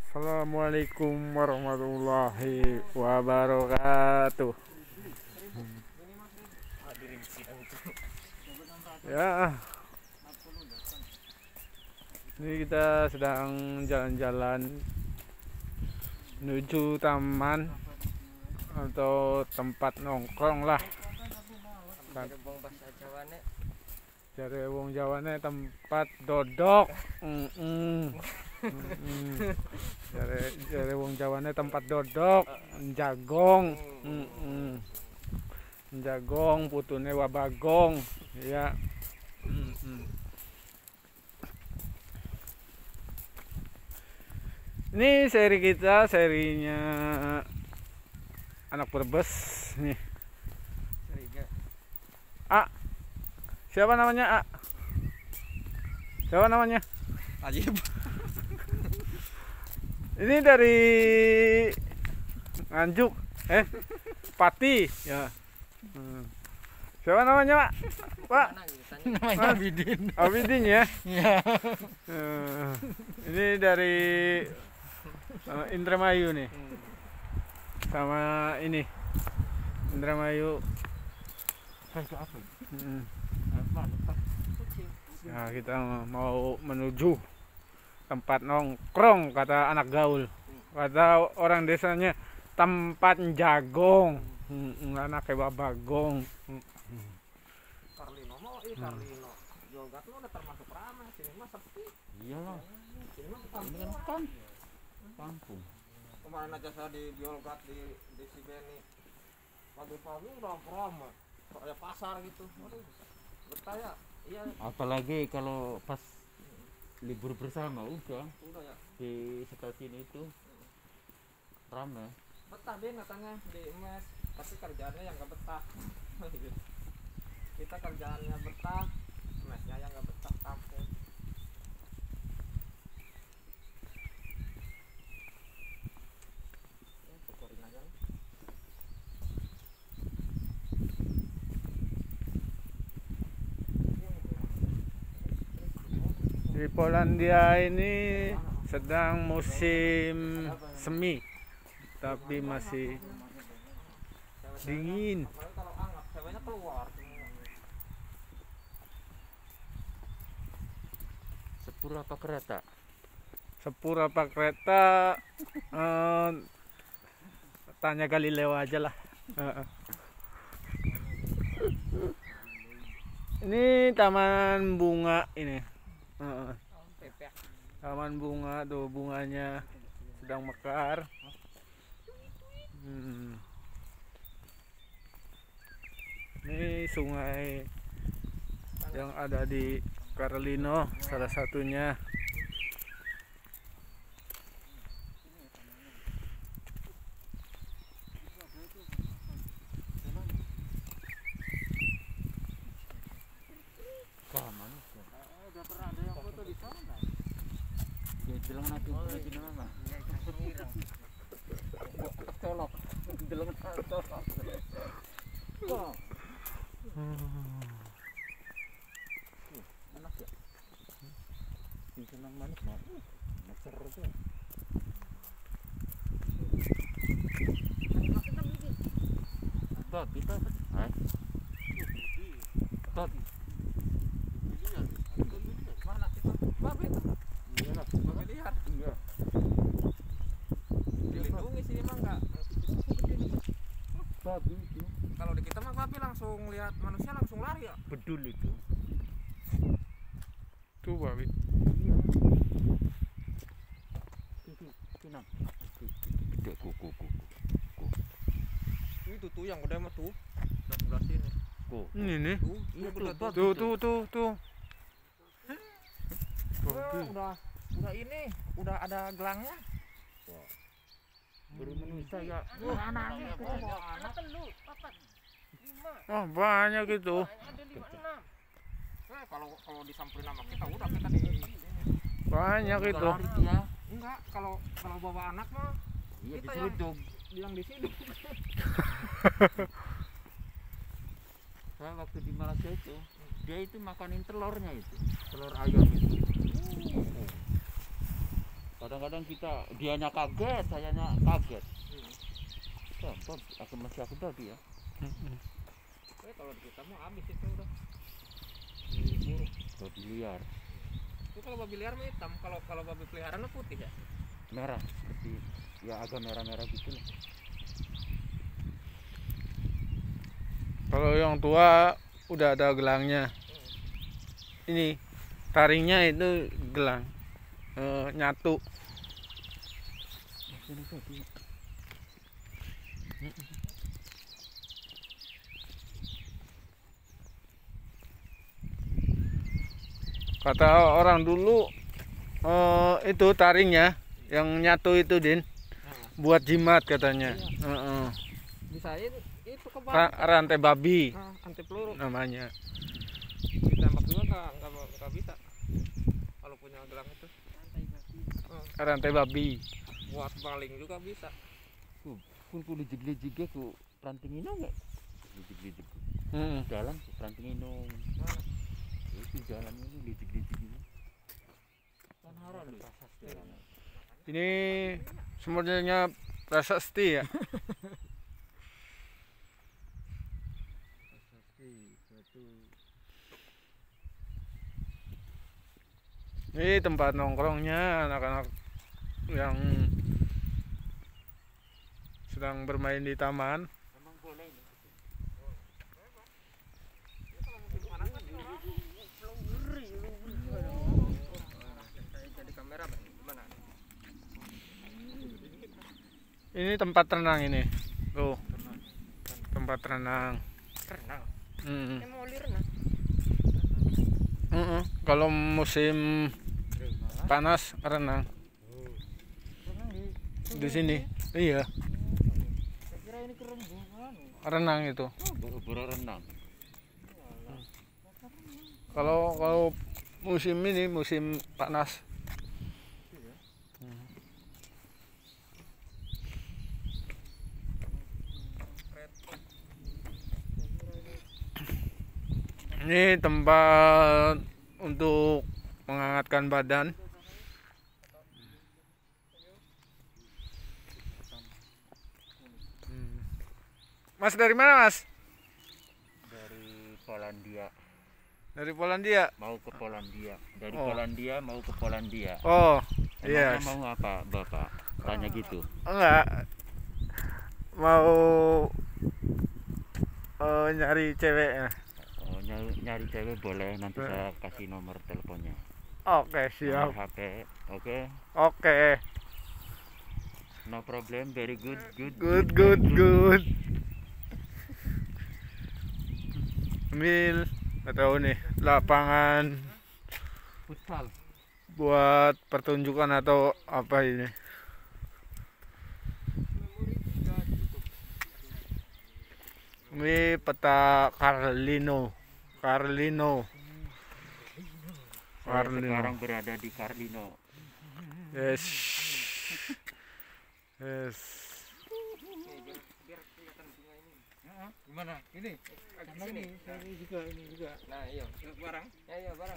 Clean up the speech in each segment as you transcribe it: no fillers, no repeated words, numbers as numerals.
Assalamualaikum warahmatullahi wabarakatuh. Ya, ini kita sedang jalan-jalan menuju taman atau tempat nongkrong lah. Jare wong Jawane tempat dodok. Jare wong Jawane tempat dodok, jagong. Jagong putune wabagong, ya. Ini seri kita, serinya anak Brebes nih. A. Siapa namanya A? Siapa namanya? Ajib. Ini dari Nganjuk, Pati, ya. Siapa namanya, Pak? Namanya Abidin. Abidin ya. Iya. Ini dari Indramayu nih. Sama ini Indramayu. Nah, kita mau menuju tempat nongkrong, kata anak gaul. Kata orang desanya tempat jagong. Anak kayak bagong. Carlino mau Carlino. Yogat lo udah termasuk ramah, sini mah sepi. Iyalah. Sini mah kampung. Kemarin aja saya di Biolgat di Sibeni. Pagi-pagi udah ramah. Kayak pasar gitu. Waduh. Betah ya. Iya. Apalagi kalau pas libur bersama udah ya. di stasiun itu ramai. Betah deh katanya di mes, tapi kerjaannya yang gak betah. Kita kerjaannya betah, mesnya yang gak betah, kampung. Syukurin aja. Di Polandia ini sedang musim semi, tapi masih dingin. Kalau anggap ceweknya keluar semua. Sepur apa kereta? Sepur apa kereta? Tanya Galileo aja lah. Ini taman bunga ini. Taman bunga tuh, bunganya sedang mekar. Ini sungai yang ada di Carlino, salah satunya. Udah pernah ada yang foto di sana? Ya bilang nanti nama. Colok. Bilang colok. Kok? Enak ya? Senang manis mah. Mesir tuh. Tot, kita. Tot. Mana itu? Babi itu? Iya lah, Babi liar? iya. Dilindungi sini mah enggak. Babi itu Kalau di kita mah babi langsung lihat manusia langsung lari ya. bedul itu. Tuh babi. Iya. Itu nak. Gede kuku. Itu tuh yang gede mah tuh. Sebelah sini. Ini nih. Tuh, Iya gede tuh, Tuh. Babi. Udah ini, udah ada gelangnya. Baru manusia ya. Anak-anak itu. Anak telu, 4, 5, Oh, banyak itu. ada 5, 6. Kalau disamperin sama kita udah kita di Banyak itu. Lari dia. enggak kalau bawa anak mah Iya kita diseruduk. yang di sini. Saya waktu di Malaysia itu, dia itu makanin telurnya itu, telur ayam itu. Kadang-kadang dianya kaget, sayanya kaget. Aku masih aku tadi ya. Kalau di kita mah habis itu udah. Diburu. Babi liar. Itu kalau babi liar mah hitam, kalau babi peliharaan mah putih ya. Merah, seperti ya agak merah-merah gitu lah. Kalau yang tua udah ada gelangnya. Ini taringnya itu gelang. Nyatu. Ini tadi. Kata orang dulu itu taringnya yang nyatu itu Din buat jimat katanya. Bisa itu kebalik. Rantai babi Anti peluru. namanya. Ditembak juga nggak bisa. Kalau punya gelang itu. Rantai babi. Buat baling juga bisa. Kun lijig-lijig ku ranting ino enggak? Lijig-lijig. Jalan ku ranting ino. Itu jalan ini lijig-lijig ini. Kan harus prasasti. Ini sebenarnya prasasti ya. Prasasti suatu. Ini tempat nongkrongnya anak-anak yang sedang bermain di taman. Memang boleh ini. Jadi kamera gimana? Ini tempat renang ini. Tuh. Tempat renang. Renang. Mau renang. Kalau musim panas renang. Di sini. Iya. Saya kira ini keren banget. Renang itu. Baru renang. Kalau musim ini musim panas. Ini tempat untuk menghangatkan badan. Mas dari mana Mas? Dari Polandia. Dari Polandia. Mau ke Polandia. Dari Oh. Polandia mau ke Polandia. Oh, Emangnya yes. mau apa, Bapak? Tanya gitu. Enggak. Mau nyari cewek. Oh, nyari cewek boleh, nanti saya kasih nomor teleponnya. Oke, siap. Nomor HP. Oke. Oke. No problem, very good. Good. Ambil atau nih lapangan Futsal. buat pertunjukan atau apa ini? Ini peta Carlino. Saya sekarang berada di Carlino. Yes. Gimana? Ini? Ini juga. Nah, iya. Barang. Ya, barang.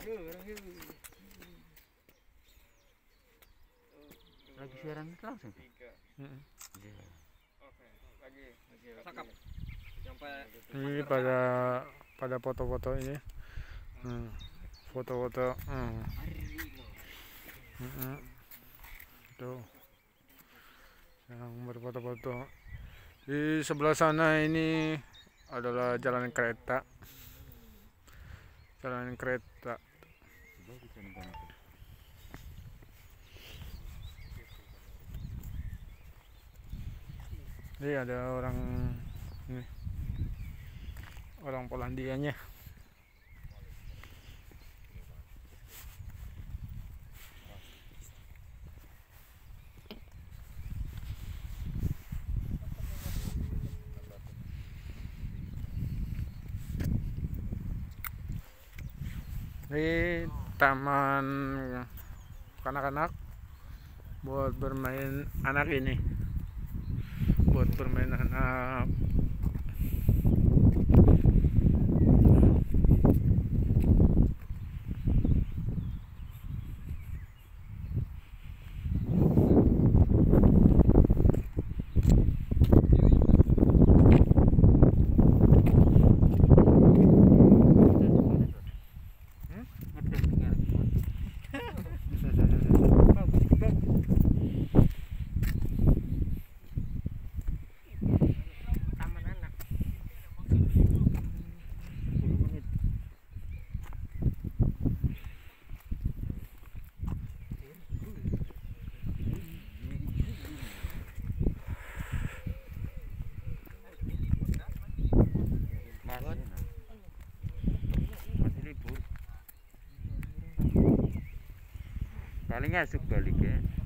Lagi siaran langsung. Oke, lagi. Cakep. Ini pada foto-foto ini. Foto-foto. Tuh. Yang berfoto-foto. Di sebelah sana ini adalah jalan kereta. Ini ada orang ini. Orang Polandianya. Ini taman kanak-kanak buat bermain anak ini. Buat bermain anak. paling esuk balik ya.